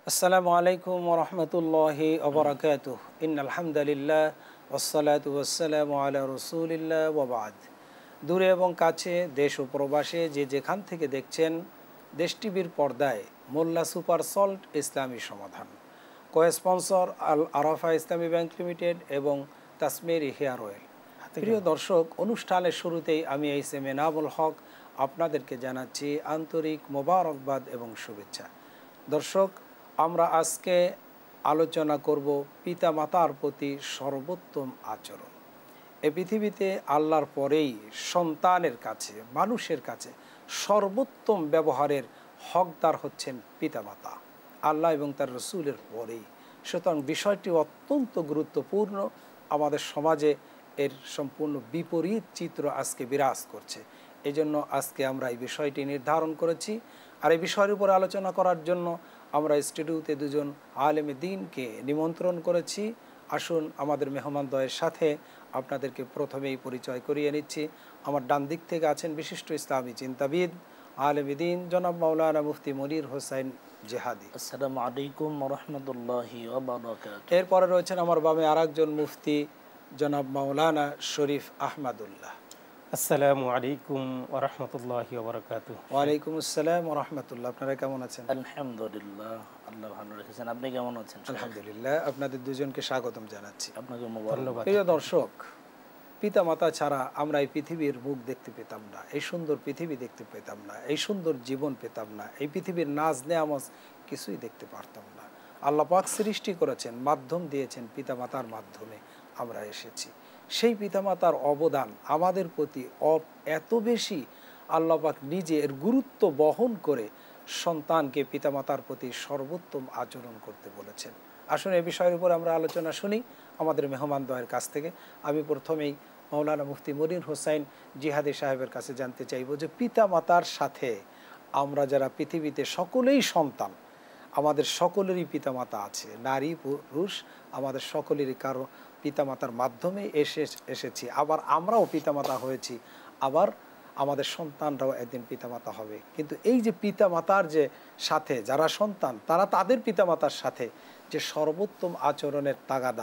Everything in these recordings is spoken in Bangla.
আসসালামু আলাইকুম ওরহমতুল্লাহি ওবরাকাতুহ ইন্নাল হামদুলিল্লাহ ওয়াসসালাতু ওয়াসসালামু আলা রাসূলিল্লাহ ওয়া বা'দ। দূরে এবং কাছে, দেশ ও প্রবাসে যে যেখান থেকে দেখছেন, দেশ টিভির পর্দায় মোল্লা সুপার সল্ট ইসলামী সমাধান, কো-স্পন্সর আল আরাফা ইসলামী ব্যাংক লিমিটেড এবং তাসমেরি হেয়ার অয়েল। প্রিয় দর্শক, অনুষ্ঠানের শুরুতেই আমি এইচ.এম. এনামুল হক আপনাদেরকে জানাচ্ছি আন্তরিক মোবারকবাদ এবং শুভেচ্ছা। দর্শক, আমরা আজকে আলোচনা করব পিতা মাতার প্রতি সর্বোত্তম আচরণ। এই পৃথিবীতে আল্লাহর পরেই সন্তানের কাছে, মানুষের কাছে সর্বোত্তম ব্যবহারের হকদার হচ্ছেন পিতামাতা, আল্লাহ এবং তার রসুলের পরেই। সুতরাং বিষয়টি অত্যন্ত গুরুত্বপূর্ণ। আমাদের সমাজে এর সম্পূর্ণ বিপরীত চিত্র আজকে বিরাজ করছে। এজন্য আজকে আমরা এই বিষয়টি নির্ধারণ করেছি। আর এই বিষয়ের উপর আলোচনা করার জন্য আমরা স্টুডিওতে দুজন আলেমে দ্বীনকে নিমন্ত্রণ করেছি। আসুন আমাদের মেহমানদ্বয়ের সাথে আপনাদেরকে প্রথমেই পরিচয় করিয়ে নিচ্ছি। আমার ডান দিক থেকে আছেন বিশিষ্ট ইসলামী চিন্তাবিদ আলেমে দ্বীন জনাব মাওলানা মুফতি মনির হোসেন জেহাদি। আসসালামু আলাইকুম ওয়া রাহমাতুল্লাহি ওয়া বারাকাতুহু। এরপরে রয়েছেন আমার বামে আরেকজন মুফতি জনাব মাওলানা শরীফ আহমদুল্লাহ। আসসালামু আলাইকুম ওয়া রাহমাতুল্লাহি ওয়া বারাকাতুহু। ওয়ালাইকুম আসসালাম ওয়া রাহমাতুল্লাহ। আপনারা কেমন আছেন? আলহামদুলিল্লাহ, আল্লাহ ভালো রেখেছেন। আপনি কেমন আছেন? আলহামদুলিল্লাহ। আপনাদের দুজনকে স্বাগতম জানাচ্ছি। আপনাকে মোবারক। প্রিয় দর্শক, পিতা মাতা ছাড়া আমরা এই পৃথিবীর মুখ দেখতে পেতাম না, এই সুন্দর পৃথিবী দেখতে পেতাম না, এই সুন্দর জীবন পেতাম না, এই পৃথিবীর নাজ নেয়ামত কিছুই দেখতে পারতাম না। আল্লাহ পাক সৃষ্টি করেছেন, মাধ্যম দিয়েছেন, পিতা মাতার মাধ্যমে আমরা এসেছি। সেই পিতামাতার অবদান আমাদের প্রতি এত বেশি, আল্লাহ পাক নিজে এর গুরুত্ব বহন করে সন্তানকে পিতামাতার প্রতি সর্বোত্তম আচরণ করতে বলেছেন। আসুন এই বিষয়ের উপর আমরা আলোচনা শুনি আমাদের মেহমানদ্বয়ের কাছ থেকে। আমি প্রথমেই মাওলানা মুফতি মনির হোসেন জিহাদি সাহেবের কাছে জানতে চাইব যে পিতা মাতার সাথে আমরা যারা পৃথিবীতে সকলেই সন্তান, আমাদের সকলেরই পিতামাতা আছে, নারী পুরুষ, আমাদের সকলেরই কারো পিতামাতার মাধ্যমে এসেছি। আবার আমরাও পিতামাতা হয়েছি, আবার আমাদের সন্তানরাও একদিন পিতামাতা হবে। কিন্তু এই যে পিতামাতার যে সাথে যারা সন্তান, তারা তাদের পিতামাতার সাথে যে সর্বোত্তম আচরণের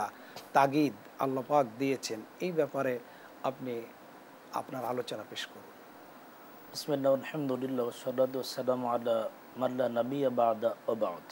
তাগিদ আল্লাহ পাক দিয়েছেন, এই ব্যাপারে আপনি আপনার আলোচনা পেশ করুন। বিসমিল্লাহ, আলহামদুলিল্লাহ, ওয়াসসালাতু ওয়াসসালামু আলা মান লা নাবিয়্যা বা'দা ওয়া বা'দ।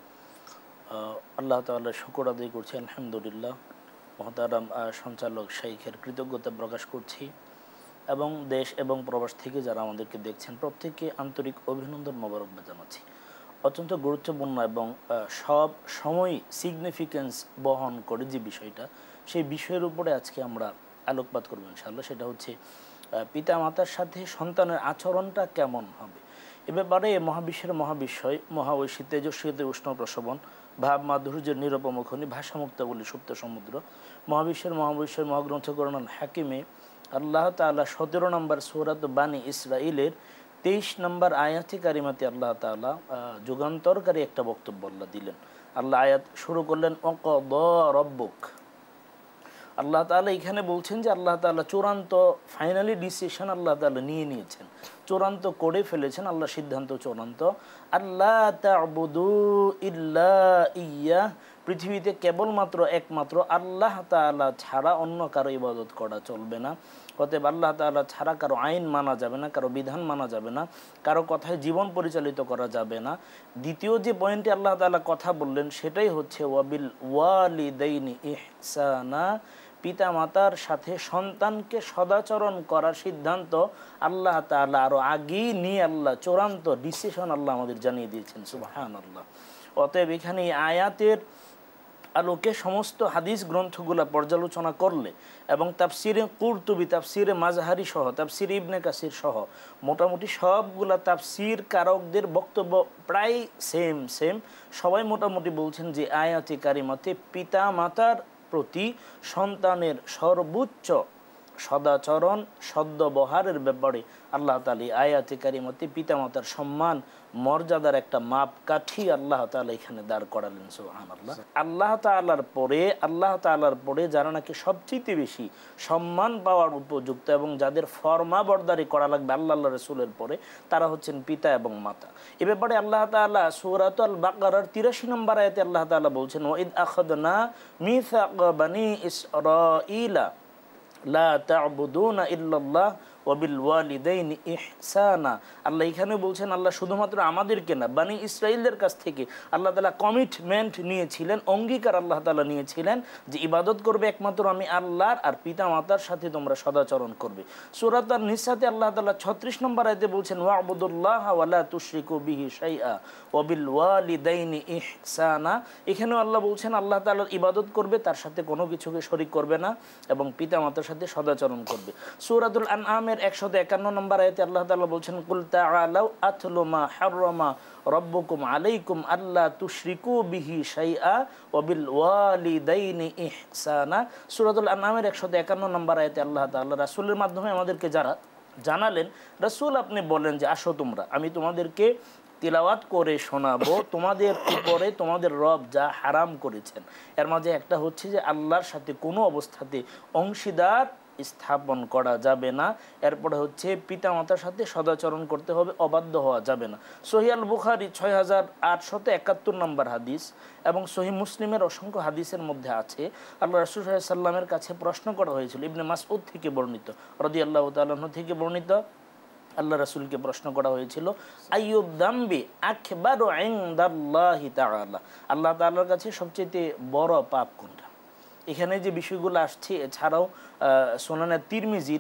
আল্লাহ তাআলার শুকর আদায় করছি, আলহামদুলিল্লাহ। মুহতারাম সঞ্চালক শাইখের কৃতজ্ঞতা প্রকাশ করছি এবং দেশ এবং প্রবাস থেকে যারা আমাদেরকে দেখছেন প্রত্যেককে আন্তরিক অভিনন্দন, মোবারকবাদ জানাচ্ছি। অত্যন্ত গুরুত্বপূর্ণ এবং সব সময় সিগনিফিকেন্স বহন করে যে বিষয়টা, সেই বিষয়ের উপরে আজকে আমরা আলোকপাত করব ইনশাআল্লাহ। সেটা হচ্ছে পিতা মাতার সাথে সন্তানের আচরণটা কেমন হবে। এ ব্যাপারে মহাবিশ্বের মহাবিশ্বয়, মহাঐশী তেজস্বীতে উষ্ণ প্রসবন, ভাব মাধুর্যের নিরপমখনী, ভাষামুক্তাবলী সুপ্ত সমুদ্র, মহাবিশ্বের মহাবিশ্বয় মহাগ্রন্থ করণাল হাকিমে আল্লাহ তাআলা 17 নম্বর সূরাত বানী ইসরাইলের 23 নম্বর আয়াতে কারিমাতে আল্লাহ তাআলা যুগান্তরকারী একটা বক্তব্য আল্লাহ দিলেন। আল্লাহ আয়াত শুরু করলেন ওয়াকাদা রাব্বুক। আল্লাহ তাআলা এখানে বলছেন যে আল্লাহ তাআলা চূড়ান্ত ফাইনালি ডিসিশন আল্লাহ তাআলা নিয়ে নিয়েছেন, চূড়ান্ত করে ফেলেছেন। আল্লাহ সিদ্ধান্ত চূড়ান্ত, আল্লাহ তা'বুদু ইল্লা ইয়্যা, পৃথিবীতে কেবলমাত্র একমাত্র আল্লাহ তাআলা ছাড়া অন্য কারো ইবাদত করা চলবে না। অতএব আল্লাহ তাআলা ছাড়া কারো আইন মানা যাবে না, কারো বিধান মানা যাবে না, কারো কথায় জীবন পরিচালিত করা যাবে না। দ্বিতীয় যে পয়েন্টে আল্লাহ তাআলা কথা বললেন সেটাই হচ্ছে ওয়াবিল ওয়ালিদাইনি ইহসানা, পিতা মাতার সাথে সন্তানকে সদাচরণ করার সিদ্ধান্ত আল্লাহ তাআলা আরো আগেই নিয়ে আল্লাহ চূড়ান্ত ডিসিশন আল্লাহ আমাদের জানিয়ে দিয়েছেন। সুবহানাল্লাহ। অতএব এখানে এই আয়াতের আলোকে সমস্ত হাদিস গ্রন্থগুলা পর্যালোচনা করলে এবং তাফসিরে কুরতুবি, তাফসিরে মাজহারি সহ, তাফসিরে ইবনে কাসির সহ মোটামুটি সবগুলা তাফসির কারকদের বক্তব্য প্রায় সেম। সবাই মোটামুটি বলছেন যে আয়াতে কারিমাতে পিতা মাতার প্রতি সন্তানের সর্বোচ্চ সদাচরণ সদ্ব্যবহারের ব্যাপারে আল্লাহ তাআলা আয়াতে কারিমাতে পিতামাতার সম্মান মর্যাদার একটা মাপকাঠি আল্লাহ তাআলা এখানে দাঁড় করালেন। সুবহানাল্লাহ। আল্লাহ তাআলার পরে যারা নাকি সবচেয়ে বেশি সম্মান পাওয়ার উপযুক্ত এবং যাদের ফরমাবরদারি করা লাগবে আল্লাহ রাসূলের পরে, তারা হচ্ছেন পিতা এবং মাতা। এ ব্যাপারে আল্লাহ তাআলা সূরাতুল বাকারার ৮৩ নম্বর আয়াতে আল্লাহ তাআলা বলছেন, ওয়াইদ আখাযনা মিসাকা বানি ইসরাঈলা লা তা'বুদুনা ইল্লাল্লাহ ওয়া বিল ওয়ালিদাইনি ইহসানা। আল্লাহ এখানে বলছেন আল্লাহ শুধুমাত্র আমাদেরকে না, বানি ইসরাইলদের কাছ থেকে আল্লাহ তাআলা কমিটমেন্ট নিয়েছিলেন, অঙ্গীকার আল্লাহ তাআলা নিয়েছিলেন যে ইবাদত করবে একমাত্র আমি আল্লাহর, আর পিতা মাতার সাথে তোমরা সদাচরণ করবে। সূরা আন-নিসাতে আল্লাহ তাআলা ৩৬ নম্বর আয়াতে বলছেন, ওয়া'বুদুল্লাহা ওয়া লা তুশরিকু বিহি শাইআ ওয়া বিল ওয়ালিদাইনি ইহসানা। এখানেও আল্লাহ বলছেন আল্লাহ তাআলার ইবাদত করবে, তার সাথে কোনো কিছুকে শরীক করবে না এবং পিতা মাতার সাথে সদাচরণ করবে। সূরাতুল আনআমের ১৫১ নম্বর আয়াতে আল্লাহ তাআলা বলছেন, কুল তাআলাউ আতলু মা হাররামা রাব্বুকুম আলাইকুম আল্লা তুশরিকু বিহি শাইআ ওয়া বিল ওয়ালিদাইনি ইহসানা। সূরাতুল আনআমের ১৫১ নম্বর আয়াতে আল্লাহ তাআলা রাসূলের মাধ্যমে আমাদেরকে যারা জানালেন, রাসূল আপনি বলেন যে আসো তোমরা, আমি তোমাদেরকে তিলাওয়াত করে শোনাবো তোমাদের উপরে তোমাদের রব যা হারাম করেছেন। এর মাঝে একটা হচ্ছে যে আল্লাহর সাথে কোনো অবস্থাতে অংশীদার স্থাপন করা যাবে না। এরপরে হচ্ছে পিতামাতার সাথে সদাচরণ করতে হবে, অবাধ্য হওয়া যাবে না। সহিহ আল বুখারী ৬৮৭১ নম্বর হাদিস এবং সহিহ মুসলিমের অসংখ্য হাদিসের মধ্যে আছে, আল্লাহ রাসূল সাল্লাল্লাহু আলাইহি সাল্লামের কাছে প্রশ্ন করা হয়েছিল, ইবনে মাসউদ থেকে বর্ণিত, রাদিয়াল্লাহু তাআলা আনহু থেকে বর্ণিত, আল্লাহ রাসূলকে প্রশ্ন করা হয়েছিল, আইয়ুদ দামবি আকবারু ইনদাল্লাহি তাআলা, আল্লাহ তাআলার কাছে সবচেয়ে বড় পাপ কোনটা? এখানে যে বিষয়গুলো আসছে এছাড়াও সুনানে তিরমিজির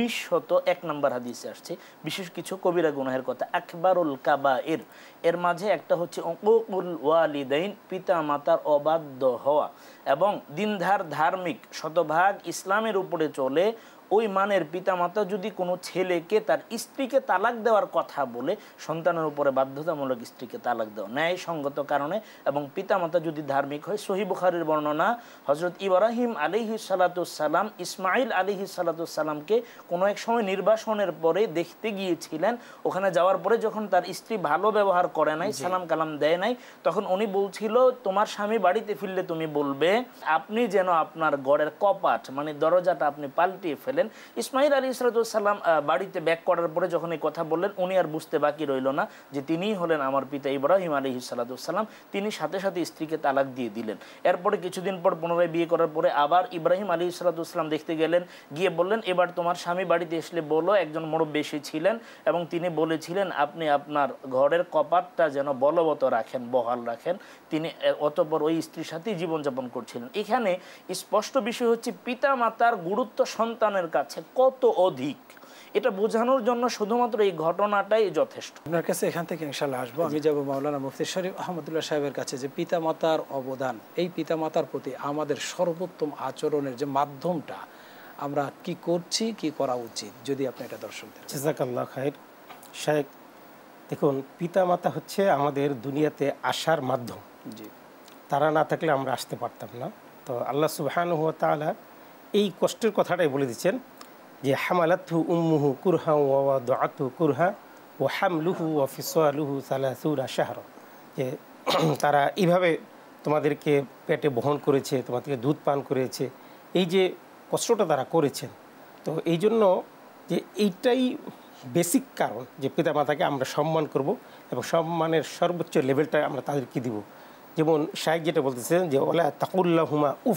১৯০১ নম্বর হাদিসে আসছে বিশেষ কিছু কবিরা গুনাহের কথা, আকবারুল কাবায়ের। এর মাঝে একটা হচ্ছে উকুকুল ওয়ালিদাইন, পিতা মাতার অবাধ্য হওয়া, এবং দিনধার ধার্মিক শতভাগ ইসলামের উপরে চলে ওই মানের পিতামাতা যদি কোনো ছেলেকে তার স্ত্রীকে তালাক দেওয়ার কথা বলে, সন্তানের উপরে বাধ্যতামূলক স্ত্রীকে তালাক দেওয়া ন্যায়সঙ্গত কারণে, এবং পিতামাতা যদি ধার্মিক হয়, সহিহ বুখারীর বর্ণনা, হযরত ইব্রাহিম আলাইহিস সালাতুস সালাম ইসমাঈল আলাইহিস সালাতুস সালামকে কোনো এক সময় নির্বাসনের পরে দেখতে গিয়েছিলেন। ওখানে যাওয়ার পরে যখন তার স্ত্রী ভালো ব্যবহার করে নাই, সালাম কালাম দেয় নাই, তখন উনি বলছিল তোমার স্বামী বাড়িতে ফিরলে তুমি বলবে আপনি যেন আপনার ঘরের কপাট মানে দরজাটা আপনি পাল্টিয়ে ফেলেন। ইসমাঈল আলাইহিস সালাম বাড়িতে ব্যাক করার পরে যখন এই কথা বললেন, উনি আর বুঝতে বাকি রইল না যে তিনিই হলেন আমার পিতা ইব্রাহিম আলাইহিস সালাম। তিনি সাথে সাথে স্ত্রীকে তালাক দিয়ে দিলেন। এরপরে কিছুদিন পর পুনরায় বিয়ে করার পরে আবার ইব্রাহিম আলাইহিস সালাম দেখতে গেলেন, গিয়ে বললেন এবার তোমার স্বামী বাড়িতে আসলে বলো, একজন মুরব্বি ছিলেন এবং তিনি বলেছিলেন আপনি আপনার ঘরের কপাটটা যেন বলবৎ রাখেন, বহাল রাখেন। তিনি অতঃপর ওই স্ত্রীর সাথেই জীবনযাপন করছিলেন। এখানে স্পষ্ট বিষয় হচ্ছে পিতা মাতার গুরুত্ব সন্তানের কাছে কত অধিক, এটা বোঝানোর জন্য শুধুমাত্র এই ঘটনাটাই যথেষ্ট। আপনার কাছে এখান থেকে ইনশাআল্লাহ আসবো। আমি যাব মাওলানা মুফতি শরীফ আহমদুল্লাহ সাহেবের কাছে, যে পিতামাতার অবদান, এই পিতামাতার প্রতি আমাদের সর্বোত্তম আচরণের যে মাধ্যমটা আমরা কি করছি, কি করা উচিত, যদি আপনি এটা দর্শকদের। জাযাকাল্লাহ খাইর। শায়েখ, দেখুন পিতামাতা হচ্ছে আমাদের দুনিয়াতে আসার মাধ্যম। জি, তারা না থাকলে আমরা আসতে পারতাম না। তো আল্লাহ সুবহানাহু ওয়া তাআলা এই কষ্টের কথাটাই বলে দিচ্ছেন যে হামালাতহু উম্মুহু কুরহা ওয়া ওয়াদাআতহু কুরহা ওয়া হামলুহু ওয়া ফিসালুহু ৩০ শাহরা, যে তারা এইভাবে তোমাদেরকে পেটে বহন করেছে, তোমাদেরকে দুধ পান করেছে, এই যে কষ্টটা তারা করেছেন। তো এই জন্য যে এইটাই বেসিক কারণ যে পিতামাতাকে আমরা সম্মান করব এবং সম্মানের সর্বোচ্চ লেভেলটা আমরা তাদেরকে দিব। যেমন শায়েখ যেটা বলতেছেন যে ওলা তাকুল্লাহুমা উফ,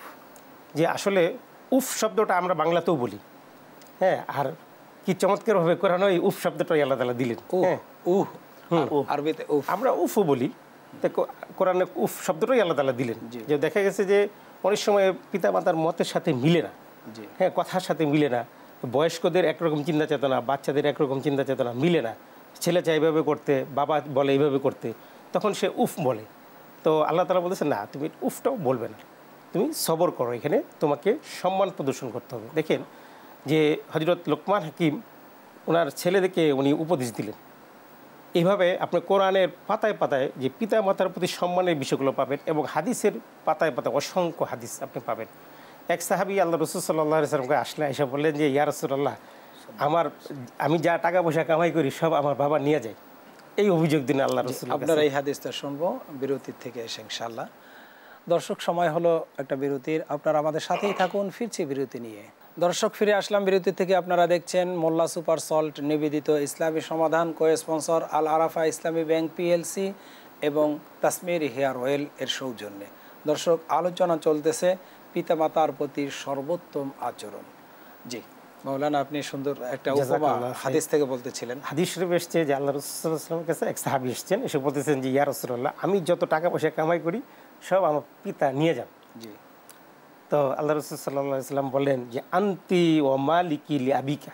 যে আসলে উফ শব্দটা আমরা বাংলাতেও বলি, হ্যাঁ, আর কি চমৎকারভাবে কোরআনে এই উফ শব্দটাই আল্লাহ তাআলা দিলেন। আরবিতে আমরা উফও বলি, কোরআনে উফ শব্দটাই আল্লাহ তাআলা দিলেন। যে দেখা গেছে যে অনেক সময় পিতামাতার মতের সাথে মিলে না, হ্যাঁ, কথার সাথে মিলে না, বয়স্কদের একরকম চিন্তা চেতনা, বাচ্চাদের একরকম চিন্তা চেতনা মিলে না, ছেলে চায় এইভাবে করতে, বাবা বলে এইভাবে করতে, তখন সে উফ বলে। তো আল্লাহ তাআলা বলেছে না, তুমি উফটাও বলবে না, তুমি সবর করো, এখানে তোমাকে সম্মান প্রদর্শন করতে হবে। দেখেন যে হযরত লোকমান হাকিম ওনার ছেলেদেরকে উনি উপদেশ দিলেন, এইভাবে আপনি কোরআনের পাতায় পাতায় যে পিতা মাতার প্রতি সম্মানের বিষয়গুলো পাবেন এবং হাদিসের পাতায় পাতায় অসংখ্য হাদিস আপনি পাবেন। এক সাহাবী আল্লাহ রাসূল সাল্লাল্লাহু আলাইহি ওয়াসাল্লামকে আসলে এসে বললেন যে ইয়া রাসূলুল্লাহ, আমি যা টাকা পয়সা কামাই করি সব আমার বাবা নিয়ে যায়। এই অভিযোগ দিন আল্লাহ রাসূল। আপনারা এই হাদিসটা শুনবো বিরতির থেকে এসে ইনশাআল্লাহ। দর্শক, সময় হলো একটা বিরতির, আপনারা আমাদের সাথেই থাকুন, ফিরছি বিরতি নিয়ে। দর্শক, ফিরে আসলাম বিরতি থেকে। আপনারা দেখছেন মোল্লা সুপার সল্ট নিবেদিত ইসলামী সমাধান, কো স্পন্সর আল আরাফা ইসলামী ব্যাংক পিএলসি এবং তাসমির হেয়ার অয়েল এর সৌজন্যে। দর্শক, আলোচনা চলতেছে পিতামাতার প্রতি সর্বোত্তম আচরণ। জি মাওলানা, আপনি সুন্দর একটা উপমা হাদিস থেকে বলতেছিলেন। হাদিস শরীফে এসেছে যে আল্লাহ রাসূল সাল্লাল্লাহু আলাইহি ওয়াসাল্লামের কাছে এক সাহাবী এসেছেন, এসে বলতেছেন যে ইয়া রাসূলুল্লাহ, আমি যত টাকা পয়সা কামাই করি সব আমার পিতা নিয়ে যান। জি। তো আল্লাহ রাসূল সাল্লাল্লাহু আলাইহি ওয়াসাল্লাম বললেন যে আনতি ওয়া মালিকি লি আবিকা,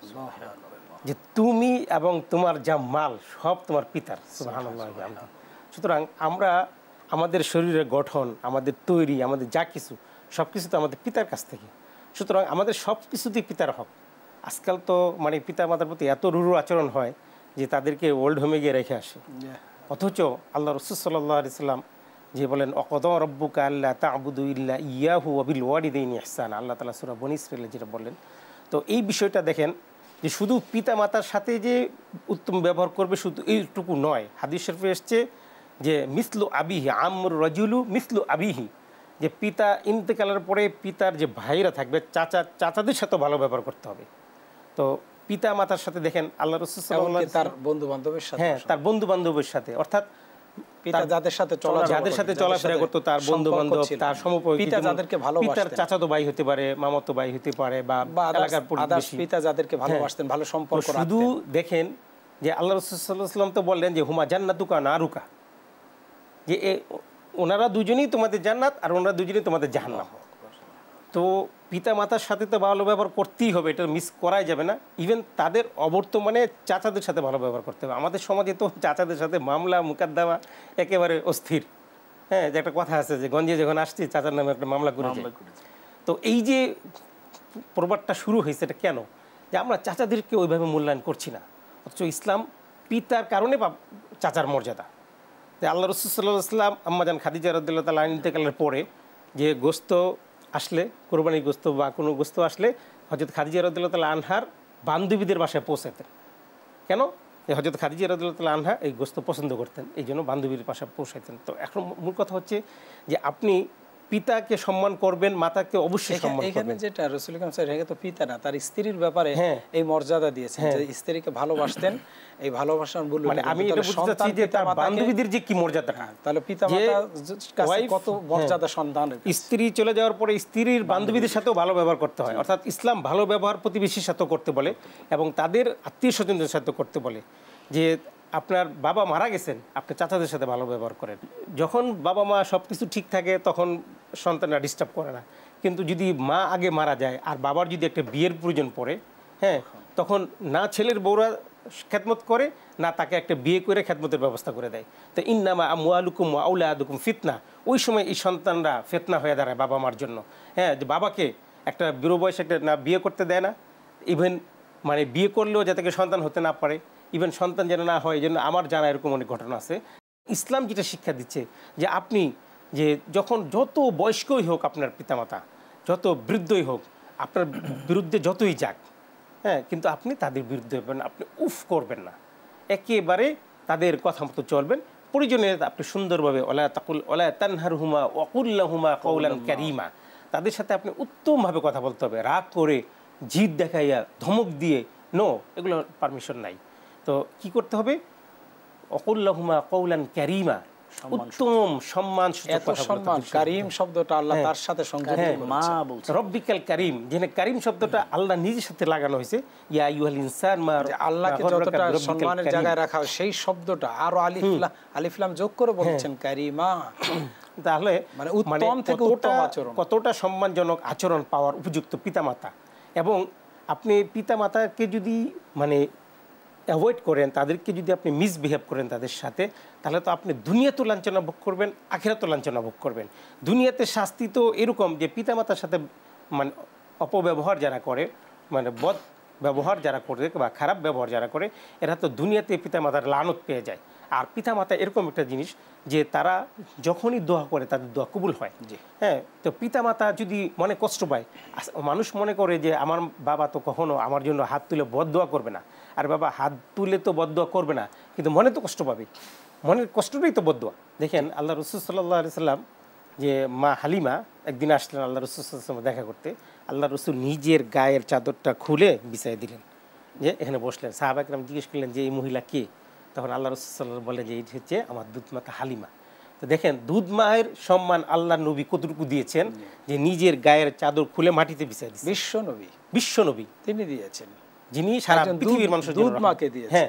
যে তুমি এবং তোমার যা মাল সব তোমার পিতার। সুবহানাল্লাহ। সুতরাং আমরা আমাদের শরীরের গঠন, আমাদের তৈরি, আমাদের যা কিছু সব কিছু তো আমাদের পিতার কাছ থেকে। সুতরাং আমাদের সব কিছুতেই পিতার হক। আজকাল তো মানে পিতা মাতার প্রতি এত রূঢ় আচরণ হয় যে তাদেরকে ওল্ড হোমে গিয়ে রেখে আসে। অথচ আল্লাহ রাসূল সাল্লাল্লাহু আলাইহি ওয়াসাল্লাম যে বলেন অকদ রব্বুকা আল্লা তা'বুদু ইল্লা ইয়াহু ওয়া বিল ওয়ালিদাইনি ইহসানা, আল্লাহ তাআলা সূরা বনী ইসরাঈলে যেটা বললেন। তো এই বিষয়টা দেখেন যে শুধু পিতা মাতার সাথে যে উত্তম ব্যবহার করবে শুধু এইটুকু নয়, হাদিস শরীফে এসছে যে মিসলু আবিহি আমর রাজুলু মিসলু আবিহি, যে পিতা ইন্তেকালের পরে পিতার যে ভাইরা থাকবে চাচাদের সাথে ভালো ব্যবহার করতে হবে। তো পিতা মাতার সাথে দেখেন আল্লাহ রাসূল সাল্লাল্লাহু আলাইহি ওয়াসাল্লাম তার বন্ধু বান্ধবের সাথে, হ্যাঁ তার বন্ধু বান্ধবের সাথে, অর্থাৎ পিতা যাদের সাথে চলাফেরা করতো তার বন্ধু বান্ধব, তার সমবয়সী, পিতা যাদেরকে ভালোবাসতেন, পিতার চাচাতো ভাই হতে পারে, মামাতো ভাই হতে পারে, বা এলাকার প্রতিবেশী, পিতা যাদেরকে ভালোবাসতেন, ভালো সম্পর্ক রাখতেন। শুধু দেখেন যে আল্লাহ রাসূল সাল্লাল্লাহু আলাইহি ওয়াসাল্লাম তো বললেন যে হুমা জান্নাতুকা নারুকা, যে ওনারা দুজনেই তোমাদের জান্নাত আর ওনারা দুজনেই তোমাদের জাহান্নাম। তো পিতা মাতার সাথে তো ভালো ব্যবহার করতেই হবে, এটা মিস করাই যাবে না। ইভেন তাদের অবর্তমানে চাচাদের সাথে ভালো ব্যবহার করতে হবে। আমাদের সমাজে তো চাচাদের সাথে মামলা মুকদ্দমা একেবারে অস্থির। হ্যাঁ, যে একটা কথা আছে যে গঞ্জে যখন আসছি চাচার নামে একটা মামলা করেছে। তো এই যে প্রবাদটা শুরু হয়েছে, এটা কেন? যে আমরা চাচাদেরকে ওইভাবে মূল্যায়ন করছি না, অথচ ইসলাম পিতার কারণে চাচার মর্যাদা। আল্লাহ রাসূল সাল্লাল্লাহু আলাইহি ওয়াসাল্লাম আম্মাজান খাদিজা রাদিয়াল্লাহু তাআলা ইন্তেকালের পরে যে গোশত আসলে, কোরবানির গোশত বা কোনো গোশত আসলে হযরত খাদিজা রাদিয়াল্লাহু তাআলা আনহার বান্ধবীদের বাসায় পৌঁছাতেন। কেন? হযরত খাদিজা রাদিয়াল্লাহু তাআলা আনহা এই গোশত পছন্দ করতেন, এই জন্য বান্ধবীর বাসায় পৌঁছাতেন। তো এখন মূল কথা হচ্ছে যে আপনি পিতাকে সম্মান করবেন, মাতাকে অবশ্যই সম্মান করবেন। এখানে যেটা রাসূল কারীম সাল্লাল্লাহু আলাইহি ওয়াসাল্লাম তো পিতা না, তার স্ত্রীর ব্যাপারে এই মর্যাদা দিয়েছেন যে স্ত্রীকে ভালোবাসতেন। এই ভালোবাসার মূল্য মানে আমি এটা বুঝতে চাচ্ছি যে তার বান্ধবীদের যে কি মর্যাদা, তাহলে পিতা মাতার কাছে কত মর্যাদা সন্তানের। স্ত্রী চলে যাওয়ার পরে স্ত্রীর বান্ধবীদের সাথেও ভালো ব্যবহার করতে হয়, অর্থাৎ ইসলাম ভালো ব্যবহার প্রতিবেশীর সাথে করতে বলে এবং তাদের আত্মীয়-স্বজনদের সাথে করতে বলে। যে আপনার বাবা মারা গেছেন, আপনি চাচাদের সাথে ভালো ব্যবহার করেন। যখন বাবা মা সব কিছু ঠিক থাকে তখন সন্তানরা ডিস্টার্ব করে না, কিন্তু যদি মা আগে মারা যায় আর বাবার যদি একটা বিয়ের প্রয়োজন পড়ে, হ্যাঁ, তখন না ছেলের বউরা খেদমত করে না তাকে একটা বিয়ে করে খেদমতের ব্যবস্থা করে দেয়। তো ইন্নামা আমওয়ালুকুম ওয়া আওলাদুকুম ফিতনা, ওই সময় এই সন্তানরা ফিতনা হয়ে দাঁড়ায় বাবা মার জন্য। হ্যাঁ, যে বাবাকে একটা বুড়ো বয়সে একটা না বিয়ে করতে দেয় না, ইভেন মানে বিয়ে করলেও যাতে সন্তান হতে না পারে, ইভেন সন্তান যেন না হয়, এই জন্য আমার জানা এরকম অনেক ঘটনা আছে। ইসলাম যেটা শিক্ষা দিচ্ছে যে আপনি যে যখন যত বয়স্কই হোক আপনার পিতামাতা, যত বৃদ্ধই হোক, আপনার বিরুদ্ধে যতই যাক, হ্যাঁ, কিন্তু আপনি তাদের বিরুদ্ধে আপনি উফ করবেন না, একেবারে তাদের কথা মতো চলবেন। প্রয়োজনে আপনি সুন্দরভাবে ওলা তানহারহুমা ওয়াকুল্লাহুমা কওলান কারীমা, তাদের সাথে আপনি উত্তমভাবে কথা বলতে হবে। রাগ করে, জিদ দেখাইয়া, ধমক দিয়ে নো, এগুলো পারমিশন নাই। তো কি করতে হবে? ওয়াকুল্লাহুমা কওলান কারীমা, উত্তম সম্মানসূচক কথা বলতে হবে। কারীম শব্দটা আল্লাহ তার সাথে সংযুক্ত করেছেন। মা বলছে রব্বিকাল কারীম, যেখানে কারীম শব্দটা আল্লাহ নিজের সাথে লাগানো হয়েছে। ইয়া আইয়ুহাল ইনসান মা, আল্লাহকে যতটা সম্মানের জায়গায় রাখা হয় সেই শব্দটা আরো আলিফ লাম যোগ করে বলেছেন কারীমা। তাহলে মানে উত্তম থেকে উত্তম আচরণ, কতটা সম্মানজনক আচরণ পাওয়ার উপযুক্ত পিতামাতা। এবং আপনি পিতামাতাকে যদি মানে অ্যাভয়েড করেন, তাদেরকে যদি আপনি মিসবিহেভ করেন তাদের সাথে, তাহলে তো আপনি দুনিয়াতেও লাঞ্ছনা ভোগ করবেন, আখিরাতেও লাঞ্ছনা ভোগ করবেন। দুনিয়াতে শাস্তি তো এরকম যে পিতামাতার সাথে মানে অপব্যবহার যারা করে, মানে বদ ব্যবহার যারা করে বা খারাপ ব্যবহার যারা করে, এরা তো দুনিয়াতে পিতামাতার লানত পেয়ে যায়। আর পিতামাতা এরকম একটা জিনিস যে তারা যখনই দোয়া করে তাদের দোয়া কবুল হয়। হ্যাঁ, তো পিতামাতা যদি মনে কষ্ট পায়, মানুষ মনে করে যে আমার বাবা তো কখনো আমার জন্য হাত তুলে বদদোয়া করবে না, আর বাবা হাত তুলে তো বদদোয়া করবে না, কিন্তু মনে তো কষ্ট পাবে, মনের কষ্টটাই তো বদদোয়া। দেখেন আল্লাহ রসুল সাল্লাল্লাহু আলাইহি সাল্লাম যে মা হালিমা একদিন আসলেন আল্লাহ রসুল সাল্লাল্লাহু আলাইহি সাল্লাম দেখা করতে, আল্লাহ রসুল নিজের গায়ের চাদরটা খুলে বিছাই দিলেন, যে এখানে বসলেন। সাহাবা কেরাম জিজ্ঞেস করলেন যে এই মহিলা কে? তখন আল্লাহ রসুল সাল্লাল্লাহু আলাইহি সাল্লাম বললেন যে এটি হচ্ছে আমার দুধমাতা হালিমা। তো দেখেন দুধ মায়ের সম্মান আল্লাহ নবী কতটুকু দিয়েছেন, যে নিজের গায়ের চাদর খুলে মাটিতে বিছাই দিয়েছেন। বিশ্ব নবী তিনি দিয়েছেন, যিনি সারা পৃথিবীর মানুষের জন্য দুধ মাকে দিয়েছেন। হ্যাঁ,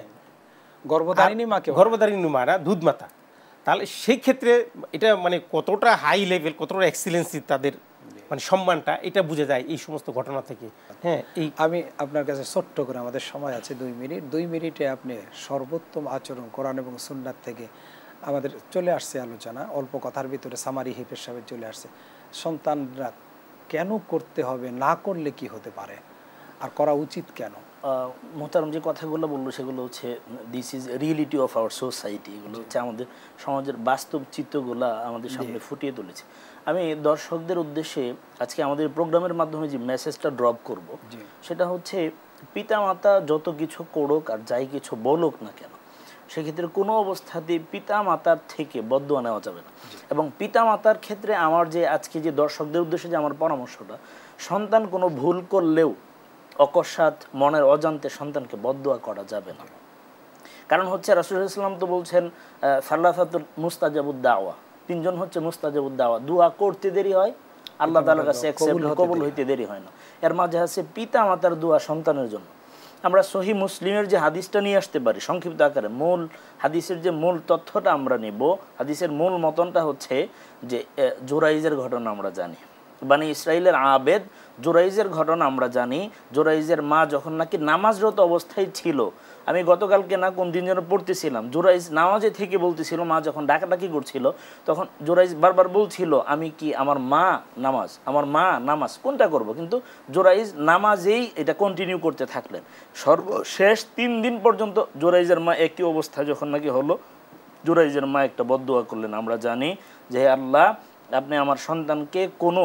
গর্ভধারিণী মা না, দুধ মাতা। তাহলে সেই ক্ষেত্রে এটা মানে কতটা হাই লেভেল, কতটা এক্সিলেন্সি তাদের মানে সম্মানটা, এটা বুঝে যায় এই সমস্ত ঘটনা থেকে। হ্যাঁ, এই আমি আপনার কাছে ছোট্ট করে, আমাদের সময় আছে 2 মিনিট, 2 মিনিটে আপনি সর্বোত্তম আচরণ কোরআন এবং সুন্নাত থেকে আমাদের চলে আসছে আলোচনা, অল্প কথার ভিতরে সামারি হিফেজ সাহেব চলে আসছে। সন্তানরা কেন করতে হবে, না করলে কি হতে পারে, আর করা উচিত কেন? মোহতারাম যে কথাগুলো বললো সেগুলো হচ্ছে this is reality of our society, এগুলো হচ্ছে আমাদের সমাজের বাস্তব চিত্রগুলো আমাদের সামনে ফুটিয়ে তুলেছে। আমি দর্শকদের উদ্দেশ্যে আজকে আমাদের প্রোগ্রামের মাধ্যমে যে মেসেজটা ড্রপ করব, সেটা হচ্ছে পিতামাতা যত কিছু করুক আর যাই কিছু বলুক না কেন, সেক্ষেত্রে কোনো অবস্থাতেই পিতামাতার থেকে বদদোয়া নেওয়া যাবে না। এবং পিতামাতার ক্ষেত্রে আমার যে আজকে যে দর্শকদের উদ্দেশ্যে যে আমার পরামর্শটা, সন্তান কোনো ভুল করলেও অকস্মাৎ মনের অজান্তে সন্তানকে বদদোয়া করা যাবে না। কারণ হচ্ছে রাসূলুল্লাহ সাল্লাল্লাহু আলাইহি ওয়াসাল্লাম তো বলছেন সালাসাতুল মুস্তাজাবুদ দাওয়া, 3 জন হচ্ছে মুস্তাজাবুদ দাওয়া, দোয়া করতে দেরি হয়, আল্লাহ তাআলার কাছে কবুল হইতে দেরি হয় না। এর মাঝে আছে পিতা মাতার দোয়া সন্তানের জন্য। আমরা সহিহ মুসলিমের যে হাদিসটা নিয়ে আসতে পারি সংক্ষিপ্ত আকারে, মূল হাদিসের যে মূল তথ্যটা আমরা নিব, হাদিসের মূল মতনটা হচ্ছে যে জুরাইজের ঘটনা আমরা জানি, বানি ইসরাইলের আবেদ জুরাইজের ঘটনা আমরা জানি। জুরাইজের মা যখন নাকি নামাজরত অবস্থায় ছিল, আমি গতকালকে না কোন দিন যেন পড়তেছিলাম, জুরাইজ নামাজে থেকে বলতেছিল, মা যখন ডাকাডাকি করছিল তখন জুরাইজ বারবার বলছিল আমি কি আমার মা নামাজ, আমার মা নামাজ কোনটা করব, কিন্তু জুরাইজ নামাজেই এটা কন্টিনিউ করতে থাকলেন। সর্বশেষ 3 দিন পর্যন্ত জুরাইজের মা একই অবস্থা যখন নাকি হলো, জুরাইজের মা একটা বদদোয়া করলেন। আমরা জানি যে আল্লাহ আপনি আমার সন্তানকে কোনো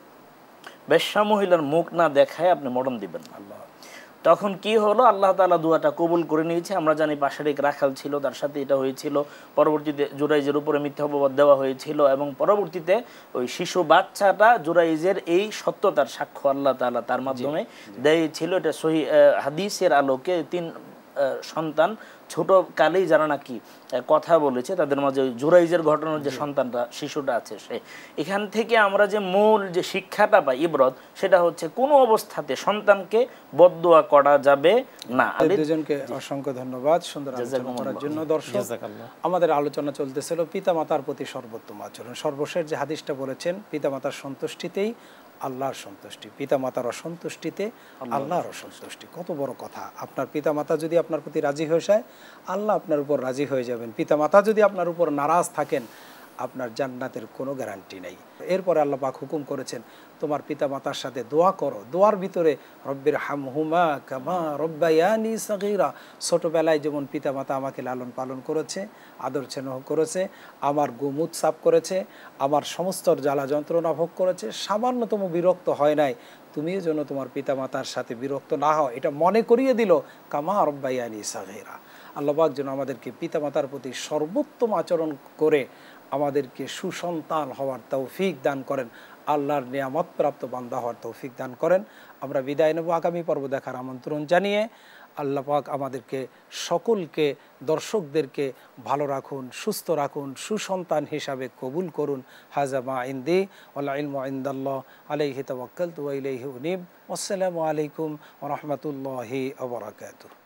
বেশ্যা মহিলার মুখ না দেখায় আপনি মরণ দিবেন না। তখন কি হলো, আল্লাহ তাআলা দোয়াটা কবুল করে নিয়েছে। আমরা জানি পাশের এক রাখাল ছিল, তার সাথে এটা হয়েছিল। পরবর্তীতে জুরাইজের উপরে মিথ্যা অপবাদ দেওয়া হয়েছিল এবং পরবর্তীতে ওই শিশু বাচ্চাটা জুরাইজের এই সত্যতার সাক্ষ্য আল্লাহ তাআলা তার মাধ্যমে দিয়েছিল। এটা সহিহ হাদিসের আলোকে 3 সন্তান ছোট কালেই যারা নাকি কথা বলেছে তাদের মাঝে জুরাইজের ঘটনার যে সন্তানটা শিশুটা আছে, সে এখান থেকে আমরা যে মূল যে শিক্ষাটা পাই ইবরত, সেটা হচ্ছে কোনো অবস্থাতে সন্তানকে বদদোয়া করা যাবে না। দুজনকে অসংখ্য ধন্যবাদ সুন্দর আলোচনা করার জন্য। দর্শক, আমাদের আলোচনা চলতেছিল পিতামাতার প্রতি সর্বোত্তম আচরণ। সর্বশেষ যে হাদিসটা বলেছেন, পিতামাতার সন্তুষ্টিতেই আল্লাহর সন্তুষ্টি, পিতামাতার অসন্তুষ্টিতে আল্লাহর অসন্তুষ্টি। কত বড় কথা! আপনার পিতামাতা যদি আপনার প্রতি রাজি হয়ে যায়, আল্লাহ আপনার উপর রাজি হয়ে যাবেন। পিতামাতা যদি আপনার উপর নারাজ থাকেন, আপনার জান্নাতের কোনো গ্যারান্টি নেই। এরপরে আল্লাহ পাক হুকুম করেছেন তোমার পিতামাতার সাথে দোয়া করো। দোয়ার ভিতরে রব্বির হামহুমা কামা রব্বায়ানি সগীরা, ছোটবেলায় যেমন পিতামাতা আমাকে লালন পালন করেছে, আদর স্নেহ করেছে, আমার গুমুত সাফ করেছে, আমার সমস্ত জ্বালা যন্ত্রণা ভোগ করেছে, সামান্যতম বিরক্ত হয় নাই, তুমিও যেন তোমার পিতামাতার সাথে বিরক্ত না হও, এটা মনে করিয়ে দিল কামা রব্বায়ানি সগীরা। আল্লাহ পাক যেন আমাদেরকে পিতামাতার প্রতি সর্বোত্তম আচরণ করে আমাদেরকে সুসন্তান হওয়ার তৌফিক দান করেন, আল্লাহর নিয়ামত প্রাপ্ত বান্দা হওয়ার তৌফিক দান করেন। আমরা বিদায় নেব আগামী পর্ব দেখার আমন্ত্রণ জানিয়ে। আল্লাহ পাক আমাদেরকে সকলকে, দর্শকদেরকে ভালো রাখুন, সুস্থ রাখুন, সুসন্তান হিসাবে কবুল করুন। হাযা মা ইনদি ওয়াল ইলমু ইনদাল্লাহ আলাইহি তাওয়াক্কালতু ওয়া ইলাইহি উনীব। আসসালামু আলাইকুম ওয়া রাহমাতুল্লাহি ওয়া বারাকাতুহু।